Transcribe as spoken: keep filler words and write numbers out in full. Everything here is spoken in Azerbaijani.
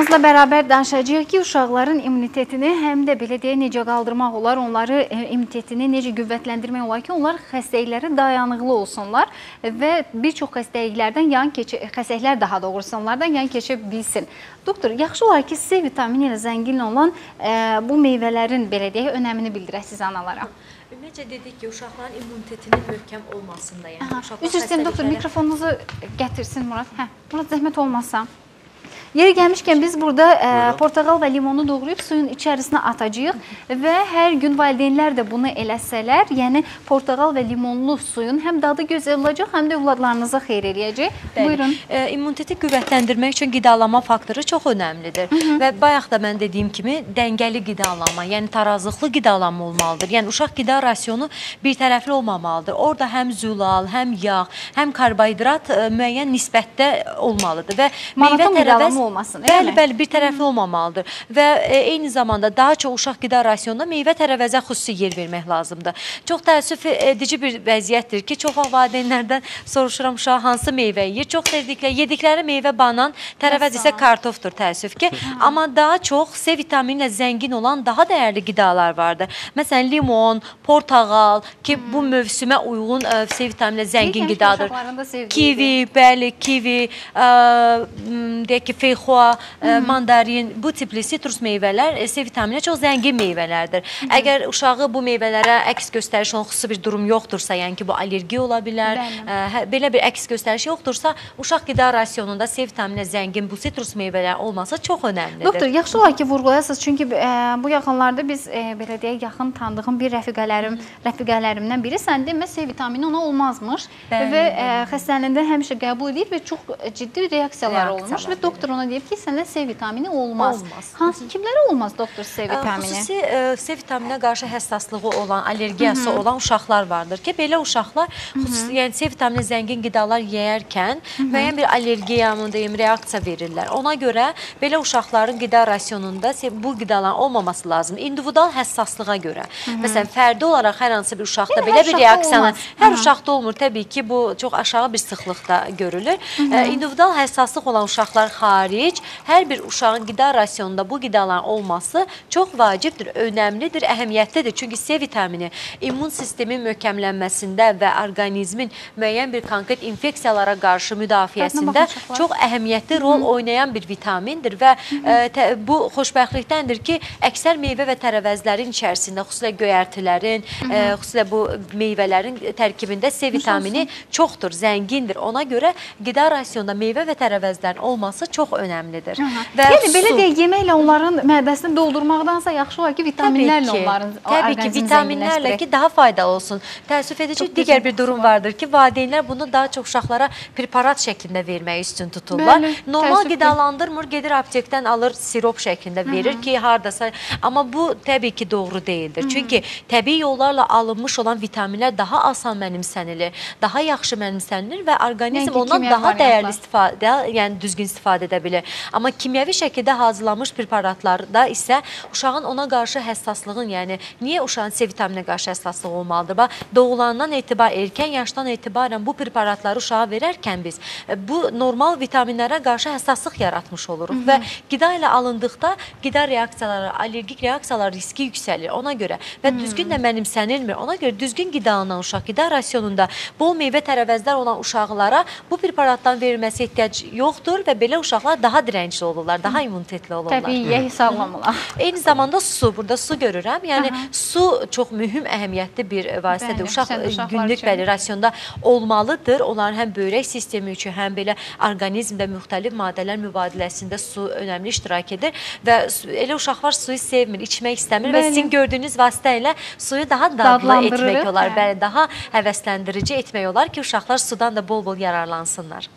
qonağımızla bərabər danışacağıq ki, uşaqların immunitetini həm də belə deyə necə qaldırmaq olar, onları immunitetini necə qüvvətləndirmək olar ki, onlar xəstəliklərə dayanıqlı olsunlar və bir çox xəstəliklərdən yan keçə, xəstəliklər daha doğrusu onlardan yan keçə bilsin. Doktor, yaxşı olar ki, C vitamini ilə zəngin olan e, bu meyvələrin belə deyək önəmini bildirəsiniz analara. Ümumiyyətcə dedik ki, uşaqların immunitetinin möhkəm olmasında, yəni uşaqlar xəstəliklərə... Üzr istəyirəm, doktor, mikrofonunuzu gətirsin Murad. Hə, Murad, zəhmət olmazsa. Yeri gəlmişkən biz burada e, portağal və limonu doğrayıb suyun içərisinə atacağıq və hər gün valideynlər də bunu eləsələr, yəni portağal və limonlu suyun həm dadı gözəl olacaq, həm də övladlarınıza xeyir eləyəcək. Buyurun. E, immuniteti qüvvətləndirmək üçün qidalanma faktoru çox önəmlidir. Hı -hı. Və bayaq da mən dediyim kimi dəngəli qidalanma, yəni tarazlıqlı qidalanma olmalıdır. Yəni uşaq qida rasionu bir tərəfli olmamalıdır. Orada həm zülal, həm yağ, həm karbohidrat e, müəyyən nisbətdə olmalıdır və meyvə tərəvəz olmasın, bəli, bəli, bir tərəfli olmamalıdır və e, eyni zamanda daha çox uşaq qida rasionunda meyvə tərəvəzə xüsusi yer vermək lazımdır. Çox təəssüf edici bir vəziyyətdir ki, çox valideynlərdən soruşuram uşaq hansı meyvə yeyir. Çox sevdikləri, yedikləri meyvə banan, tərəvəz isə kartofdur təəssüf ki. Amma daha çox C vitamini ilə zəngin olan daha dəyərli qidalar vardır. Məsələn, limon, portağal ki, bu mövsümə uyğun e, C vitamini ilə zəngin qidadır. Kivi, bəli, kivi, e, deyək ki, feyxua, e, mandarin, bu tipli sitrus meyvələr C vitaminə çox zəngin meyvələrdir. Hı -hı. Əgər uşağı bu meyvələrə əks göstəriş olan xüsusi bir durum yoxdursa, yəni ki, bu alergiya ola bilər, e, belə bir əks göstəriş yoxdursa, uşaq qida rasionunda C vitaminə zəngin bu sitrus meyvələr olması çox önəmlidir. Doktor, yaxşı olar ki, vurğulayasınız, çünki e, bu yaxınlarda biz e, belə deyək, yaxın tanıdığım bir rəfiqələrim, Hı -hı. rəfiqələrimdən biri sən demə C vitamini ona olmazmış bəli, və e, xəstəliyində həmişə qəbul edib və çox ciddi reaksiyalar olmuş və doktor ona deyib ki, səndə C vitamini olmaz. olmaz. Hansı kimlərə olmaz doktor C vitamini? Xüsusi e, C vitaminə qarşı həssaslığı olan, allergiyası Hı -hı. olan uşaqlar vardır ki, belə uşaqlar Hı -hı. xüsusi, yəni C vitamini zəngin qidalar yeyərkən müəyyən bir allergiya, mı deyim, reaksiya verirlər. Ona görə belə uşaqların qida rasionunda bu qidaların olmaması lazım. İndividual həssaslığa görə. Hı -hı. Məsələn, fərdi olaraq hər hansı bir uşaqda yəni, belə bir reaksiyanın, hər Hı -hı. uşaqda olmur təbii ki, bu çox aşağı bir sıxlıqda görülür. Hı -hı. E, individual həssaslıq olan uşaqlar xaric, hər bir uşağın qida rasionunda bu qidaların olması çox vacibdir, önəmlidir, əhəmiyyətlidir. Çünki C vitamini immun sistemin möhkəmlənməsində və orqanizmin müəyyən bir konkret infeksiyalara qarşı müdafiəsində çox əhəmiyyətli rol oynayan bir vitamindir və e, tə, bu xoşbəxtlikdəndir ki, əksər meyvə və tərəvəzlərin içərisində, xüsusilə göyərtilərin, e, xüsusilə bu meyvələrin tərkibində C vitamini çoxdur, zəngindir. Ona görə qida rasionunda meyvə və tərəvəzlərin olması çox önəmlidir. Və yəni, belə deyək, yeməklə onların mədəsini doldurmaqdansa yaxşı olar ki, vitaminlərlə onların Təbii ki, vitaminlərlə ki, daha faydalı olsun. Təəssüf edici digər bir durum vardır ki, valideynlər bunu daha çox uşaqlara preparat şəklində verməyi üstün tuturlar. Bəli, normal qidalandırmır, gedir aptekdən alır, sirop şəklində verir Hı -hı. ki, haradasa. Amma bu təbii ki, doğru deyildir. Hı -hı. Çünki təbii yollarla alınmış olan vitaminlər daha asan mənimsənilir, daha yaxşı mənimsənilir və orqanizm yəni ondan daha dəyərli istifadə, yəni düzgün istifadə edə bilir. Amma kimyəvi şəkildə hazırlanmış preparatlarda isə uşağın ona qarşı həssaslığın, yəni niyə uşağın C vitaminə qarşı həssaslığı olmalıdır? Bax, doğulandan etibar, erkən yaşdan etibarən bu preparatları uşağa verərkən biz bu normal vitaminlərə qarşı həssaslıq yaratmış oluruq Hı -hı. və qida ilə alındıqda qida reaksiyaları, allergik reaksiyalar riski yüksəlir ona görə və Hı -hı. düzgün də mənimsənilmir. Ona görə düzgün qidalanan uşaq, qida rasionunda bol meyvə tərəvəzlər olan uşaqlara bu preparatdan verilməsi ehtiyac yoxdur və belə uşaqlar daha dirəncli olurlar, daha immunitetli olurlar. Təbii, yeyə sağlamırlar. Eyni zamanda su, burada su görürəm. Yəni, Aha. su çox mühüm, əhəmiyyətli bir vasitədir. Uşaq günlük bəli rasionda olmalıdır. Onların həm böyrək sistemi üçün, həm belə orqanizmdə müxtəlif maddələr mübadiləsində su önəmli iştirak edir və elə uşaqlar suyu sevmir, içmək istəmir bəli. Və sizin gördüyünüz vasitə ilə suyu daha dadlı etmək olar, bəli, daha həvəsləndirici etmək olar ki, uşaqlar sudan da bol-bol yararlansınlar.